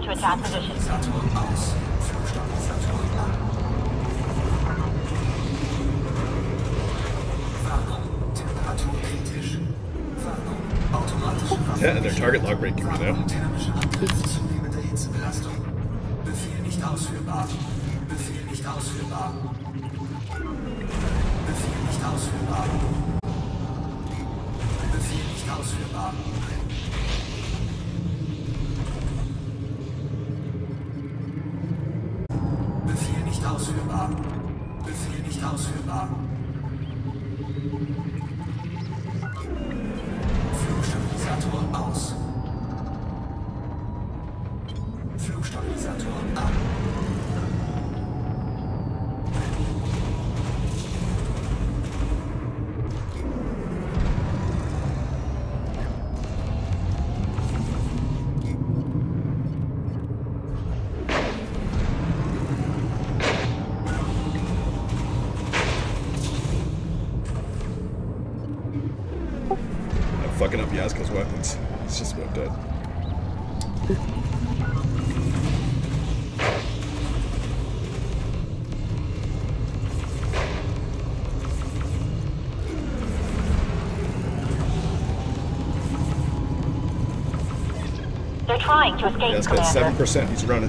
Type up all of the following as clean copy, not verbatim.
to attack position. Yeah, and their target log breaking right now. Befehl nicht ausführbar. Befehl nicht ausführbar. Befehl nicht ausführbar. Befehl nicht ausführbar. Befehl nicht ausführbar. Befehl nicht ausführbar. Flugstabilisator aus. Flugstabilisator an. Fucking up Yaska's weapons. It's just about dead. They're trying to escape, Yaska's Commander. 7%. He's running.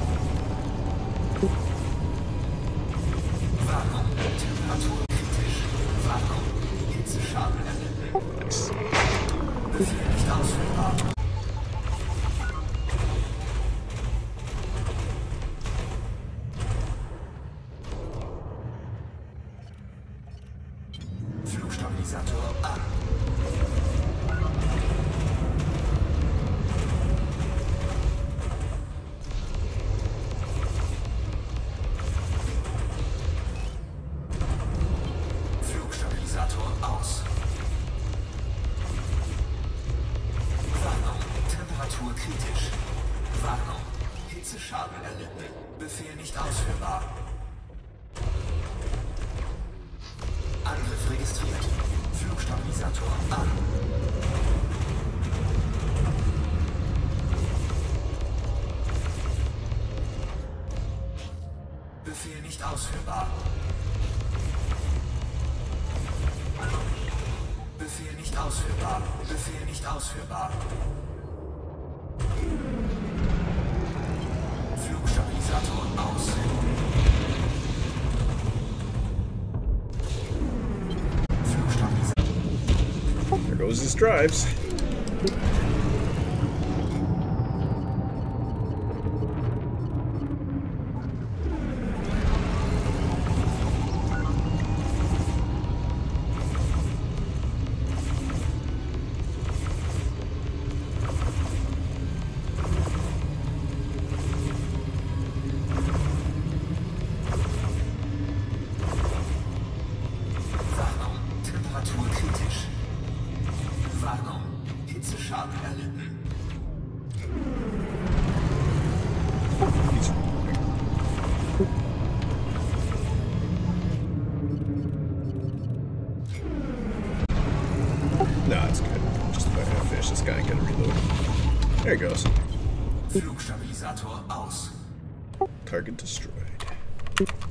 Nice. Flugstabilisator an. Flugstabilisator aus. Warnung, Temperatur kritisch. Warnung, Hitzeschaden erlitten. Befehl nicht ausführbar. Angriff registriert. Flugstabilisator an. Befehl nicht ausführbar. Befehl nicht ausführbar. Befehl nicht ausführbar. Flugstabilisator aus. There goes his drives. Warnung, Temperatur kritisch. Warnung, Hitzeschaden erlitten. He's No, it's good. Just about to finish this guy and get a reload. There he goes. Flugstabilisator aus. Target destroyed.